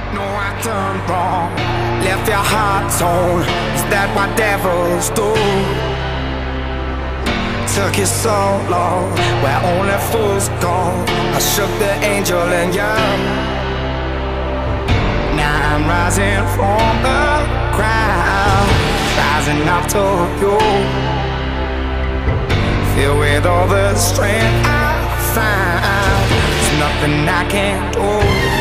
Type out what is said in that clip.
No, I done wrong, left your heart torn. Is that what devils do? Took you so long, where only fools go. I shook the angel in you. Now I'm rising from the ground, rising up to you. Filled with all the strength I find, there's nothing I can't do.